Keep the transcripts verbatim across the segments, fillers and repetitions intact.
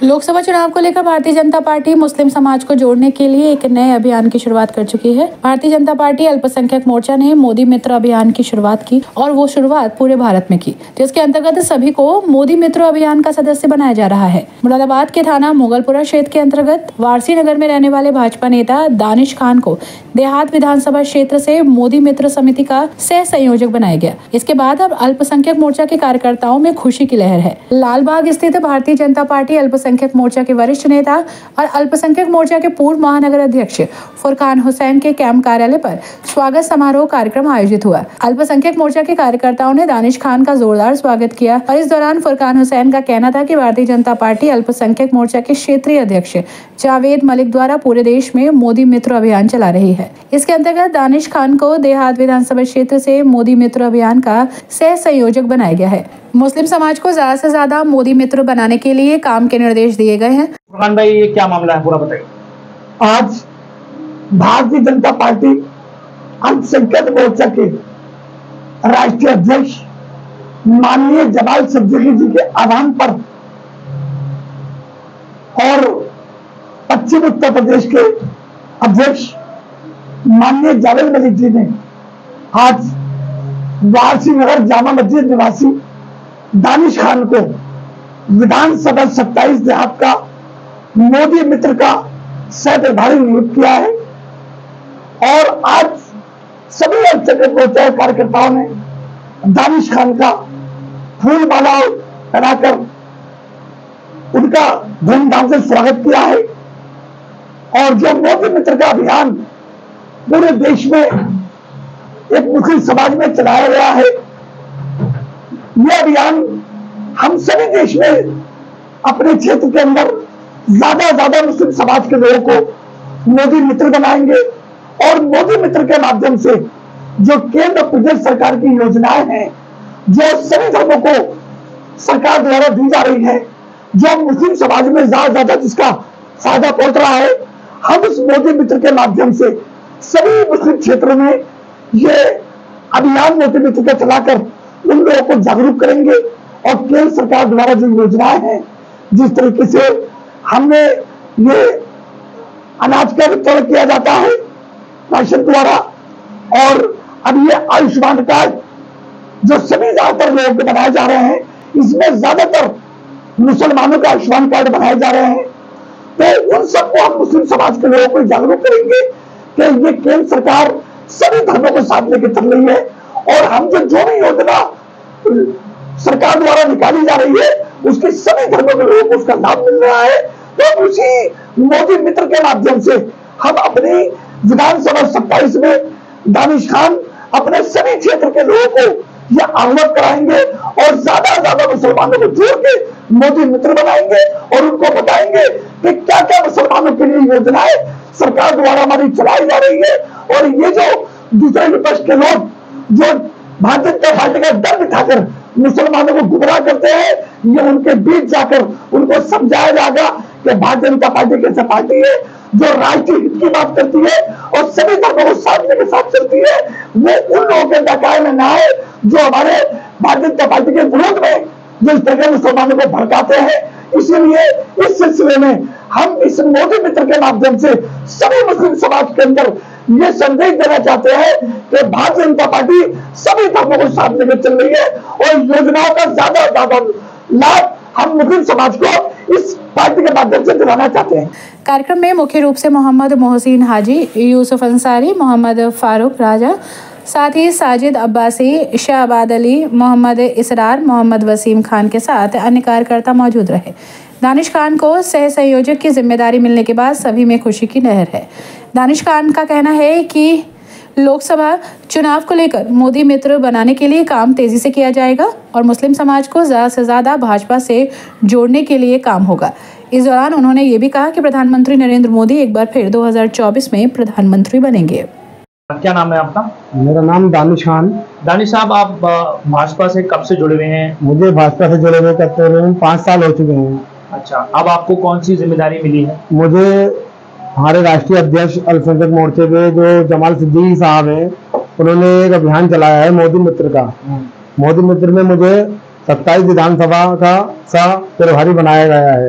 लोकसभा चुनाव को लेकर भारतीय जनता पार्टी मुस्लिम समाज को जोड़ने के लिए एक नए अभियान की शुरुआत कर चुकी है। भारतीय जनता पार्टी अल्पसंख्यक मोर्चा ने मोदी मित्र अभियान की शुरुआत की और वो शुरुआत पूरे भारत में की। तो इसके अंतर्गत सभी को मोदी मित्र अभियान का सदस्य बनाया जा रहा है। मुरादाबाद के थाना मुगलपुरा क्षेत्र के अंतर्गत वारसी नगर में रहने वाले भाजपा नेता दानिश खान को देहात विधानसभा क्षेत्र से मोदी मित्र समिति का सह संयोजक बनाया गया। इसके बाद अब अल्पसंख्यक मोर्चा के कार्यकर्ताओं में खुशी की लहर है। लालबाग स्थित भारतीय जनता पार्टी अल्पसंख्यक मोर्चा के वरिष्ठ नेता और अल्पसंख्यक मोर्चा के पूर्व महानगर अध्यक्ष फुरकान हुसैन के कैंप कार्यालय पर स्वागत समारोह कार्यक्रम आयोजित हुआ। अल्पसंख्यक मोर्चा के कार्यकर्ताओं ने दानिश खान का जोरदार स्वागत किया और इस दौरान फुरकान हुसैन का कहना था कि भारतीय जनता पार्टी अल्पसंख्यक मोर्चा के क्षेत्रीय अध्यक्ष जावेद मलिक द्वारा पूरे देश में मोदी मित्र अभियान चला रही है। इसके अंतर्गत दानिश खान को देहात विधानसभा क्षेत्र से मोदी मित्र अभियान का सह संयोजक बनाया गया है। मुस्लिम समाज को ज्यादा से ज्यादा मोदी मित्र बनाने के लिए काम के निर्देश दिए गए हैं। फुरकान भाई, ये क्या मामला है, पूरा बताइए। आज भारतीय जनता पार्टी अल्पसंख्यक मोर्चा के राष्ट्रीय अध्यक्ष माननीय जमाल सिद्दीकी जी के आह्वान पर और पश्चिम उत्तर प्रदेश के अध्यक्ष माननीय जावेद मलिक जी ने आज वारसी नगर जामा मस्जिद निवासी दानिश खान को विधानसभा सत्ताईस देहात का मोदी मित्र का सह प्रभारी नियुक्त किया है और आज सभी अल्पसंख्यक मोर्चा कार्यकर्ताओं ने दानिश खान का फूल माला बनाकर उनका धूमधाम से स्वागत किया है। और जो मोदी मित्र का अभियान पूरे देश में एक मुस्लिम समाज में चलाया गया है, यह अभियान हम सभी देश में अपने क्षेत्र के अंदर ज्यादा ज्यादा मुस्लिम समाज के लोगों को मोदी मित्र बनाएंगे और मोदी मित्र के माध्यम से जो केंद्र प्रदेश सरकार की योजनाएं हैं, जो सभी धर्मों को सरकार द्वारा दी जा रही है, जो मुस्लिम समाज में ज्यादा ज्यादा जिसका फायदा पहुंच रहा है, हम उस मोदी मित्र के माध्यम से सभी मुस्लिम क्षेत्रों में ये अभियान मोदी मित्र का चलाकर उन लोगों को जागरूक करेंगे और केंद्र सरकार द्वारा जो योजनाएं हैं, जिस तरीके से हमने ये अनाज का वितरण किया जाता है राशन द्वारा, और अब ये आयुष्मान कार्ड जो सभी ज्यादातर लोगों के बनाए जा रहे हैं, इसमें ज्यादातर मुसलमानों का आयुष्मान कार्ड बनाए जा रहे हैं। तो उन सबको हम मुस्लिम समाज के लोगों को जागरूक करेंगे कि ये केंद्र सरकार सभी धर्मों को साथ लेकर चल रही है और हम जो जो भी योजना सरकार द्वारा निकाली जा रही है उसके सभी धर्मों के लोगों को उसका लाभ मिल रहा है। तो उसी मोदी मित्र के माध्यम से हम अपनी विधानसभा सत्ताईस में दानिश खान अपने सभी क्षेत्र के लोगों को यह अवगत कराएंगे और ज्यादा से ज्यादा मुसलमानों को जोड़ के मोदी मित्र बनाएंगे और उनको बताएंगे कि क्या क्या मुसलमानों के लिए योजनाएं सरकार द्वारा हमारी चलाई जा रही है। और ये जो दूसरे विपक्ष के लोग जो भारतीय जनता पार्टी का डर बिठाकर मुसलमानों को गुमराह करते हैं, ये उनके बीच जाकर उनको समझाया जाएगा कि भारतीय जनता पार्टी कैसे पार्टी है जो राष्ट्रीय हित की बात करती है और सभी धर्मों को साधने के साथ चलती है। वो उन लोगों के डकाए में ना आए जो हमारे भारतीय जनता पार्टी के विरोध में जो इस तरह मुसलमानों को भड़काते हैं। इसीलिए इस सिलसिले में हम इस मोदी मित्र के माध्यम से सभी मुस्लिम समाज के अंदर ये संदेश देना चाहते हैं कि भारतीय जनता पार्टी सभी धर्मों को साथ लेकर चल रही है और योजनाओं का ज्यादा ज्यादा लाभ हम मुस्लिम समाज को इस पार्टी के माध्यम से दिलाना चाहते हैं। कार्यक्रम में मुख्य रूप से मोहम्मद मोहसिन हाजी, यूसुफ अंसारी, मोहम्मद फारूक राजा, साथ ही साजिद अब्बासी, शाहबाद अली, मोहम्मद इसरार, मोहम्मद वसीम खान के साथ अन्य कार्यकर्ता मौजूद रहे। दानिश खान को सह संयोजक की जिम्मेदारी मिलने के बाद सभी में खुशी की लहर है। दानिश खान का कहना है कि लोकसभा चुनाव को लेकर मोदी मित्र बनाने के लिए काम तेजी से किया जाएगा और मुस्लिम समाज को ज्यादा से ज्यादा भाजपा से जोड़ने के लिए काम होगा। इस दौरान उन्होंने ये भी कहा कि प्रधानमंत्री नरेंद्र मोदी एक बार फिर दो हज़ार चौबीस में प्रधानमंत्री बनेंगे। क्या नाम है आपका? मेरा नाम दानिश खान। दानिश साहब, आप भाजपा से कब से जुड़े हुए हैं? मुझे भाजपा से जुड़े हुए करीबन पाँच साल हो चुके हैं। अच्छा, अब आपको कौन सी जिम्मेदारी मिली है? मुझे हमारे राष्ट्रीय अध्यक्ष अल्पसंख्यक मोर्चे के जो जमाल सिद्दीकी साहब हैं, उन्होंने एक अभियान चलाया है मोदी मित्र का। मोदी मित्र में मुझे सत्ताईस विधानसभा का सह प्रभारी बनाया गया है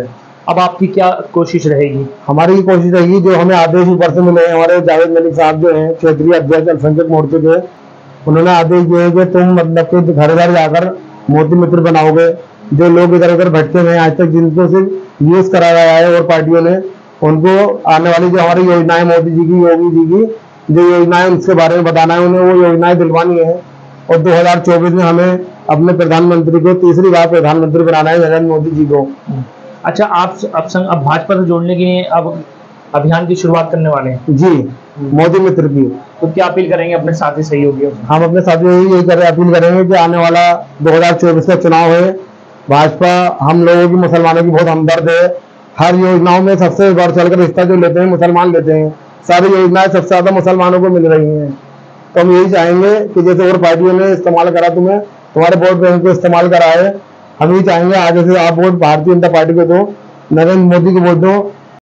अब आपकी क्या कोशिश रहेगी? हमारी कोशिश रहेगी, जो हमें आदेश ऊपर से मिले हैं, हमारे जावेद मलिक साहब जो हैं क्षेत्रीय अध्यक्ष अल्पसंख्यक मोर्चे के, उन्होंने आदेश दिए कि तुम मतलब कि घर घर जाकर मोदी मित्र बनाओगे। जो लोग इधर उधर भटके हुए हैं आज तक, जिनको सिर्फ यूज कराया गया है और पार्टियों ने, उनको आने वाली जो हमारी योजनाएं मोदी जी की, योगी जी की जो योजनाएं उसके बारे में बताना है, उन्हें वो योजनाएं दिलवानी है। और दो हजार चौबीस में हमें अपने प्रधानमंत्री को तीसरी बार प्रधानमंत्री बनाना है, नरेंद्र मोदी जी को। अच्छा, आप अब संग अब भाजपा से जोड़ने के लिए अब अभियान की शुरुआत करने वाले हैं जी, मोदी मित्र की। तो क्या अपील करेंगे अपने साथी सहयोगियों से? हम अपने साथियों से यही करें अपील करेंगे कि आने वाला दो हजार चौबीस का चुनाव है, भाजपा हम लोगों की, मुसलमानों की बहुत हमदर्द है। हर योजनाओं में सबसे बढ़ चढ़कर हिस्सा जो लेते हैं मुसलमान लेते हैं, सारी योजनाएं सबसे ज्यादा मुसलमानों को मिल रही हैं। तो हम यही चाहेंगे कि जैसे और पार्टियों ने इस्तेमाल करा, तुम्हें तुम्हारे वोट बैंक को इस्तेमाल करा है, हम यही चाहेंगे आगे से आप वोट भारतीय जनता पार्टी को दो, नरेंद्र मोदी को वोट दो।